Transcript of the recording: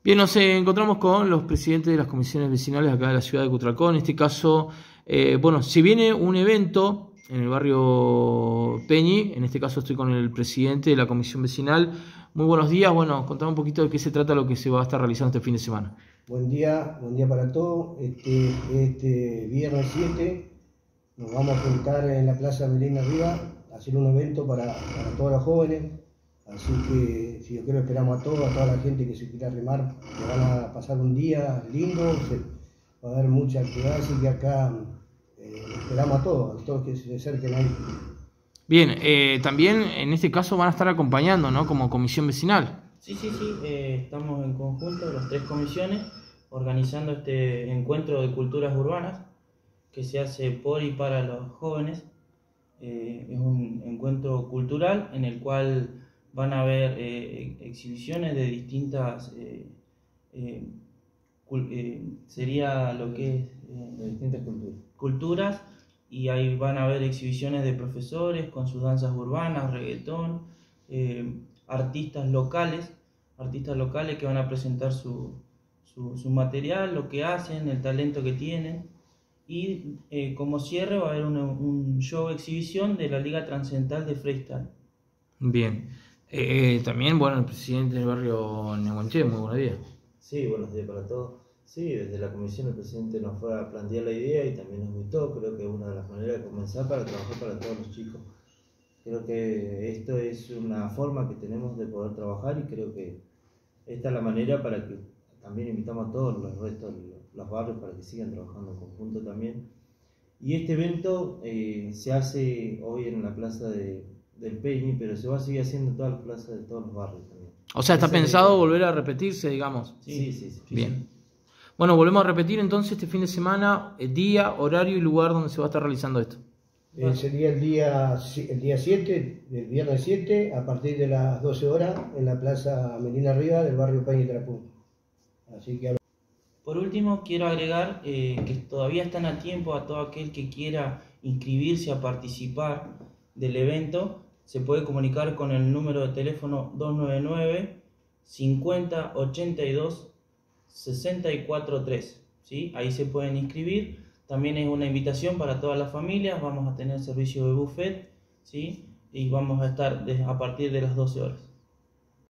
Bien, nos encontramos con los presidentes de las comisiones vecinales acá de la ciudad de Cutralcó. En este caso, bueno, si viene un evento en el barrio Peñi, en este caso estoy con el presidente de la comisión vecinal. Muy buenos días. Bueno, contame un poquito de qué se trata lo que se va a estar realizando este fin de semana. Buen día para todos. Este viernes 7 nos vamos a juntar en la Plaza Melina Arriba a hacer un evento para todos los jóvenes. Así que, si yo quiero, esperamos a toda la gente que se quiera remar, que van a pasar un día lindo, va a haber mucha actividad, así que acá esperamos a todos que se acerquen ahí. Bien, también en este caso van a estar acompañando, ¿no? Como comisión vecinal. Sí, estamos en conjunto, las tres comisiones, organizando este encuentro de culturas urbanas que se hace por y para los jóvenes. Es un encuentro cultural en el cual van a haber exhibiciones de distintas, sería lo que es De distintas culturas, y ahí van a haber exhibiciones de profesores con sus danzas urbanas, reggaetón, artistas locales que van a presentar su material, lo que hacen, el talento que tienen. Y como cierre va a haber un show exhibición de la Liga Transcendental de Freestyle. Bien. También, bueno, el presidente del barrio Nehuenche, muy buenos días. Sí, buenos días para todos. Sí, desde la comisión el presidente nos fue a plantear la idea y también nos gustó. Creo que es una de las maneras de comenzar para trabajar para todos los chicos. Creo que esto es una forma que tenemos de poder trabajar y creo que esta es la manera para que también invitamos a todos los restos, los barrios, para que sigan trabajando en conjunto también. Y este evento se hace hoy en la plaza del Peñi, pero se va a seguir haciendo en todas las plazas de todos los barrios también. O sea, ¿está pensado volver a repetirse, digamos? Sí. Bien. Bueno, volvemos a repetir entonces este fin de semana, día, horario y lugar donde se va a estar realizando esto. Sería el día 7, el viernes 7, a partir de las 12 horas, en la Plaza Melina Arriba del barrio Peñi Trapú. Así que... Por último, quiero agregar que todavía están a tiempo a todo aquel que quiera inscribirse a participar del evento. Se puede comunicar con el número de teléfono 299 50 82 643, ¿sí? Ahí se pueden inscribir. También es una invitación para todas las familias. Vamos a tener servicio de buffet, ¿sí? Y vamos a estar a partir de las 12 horas.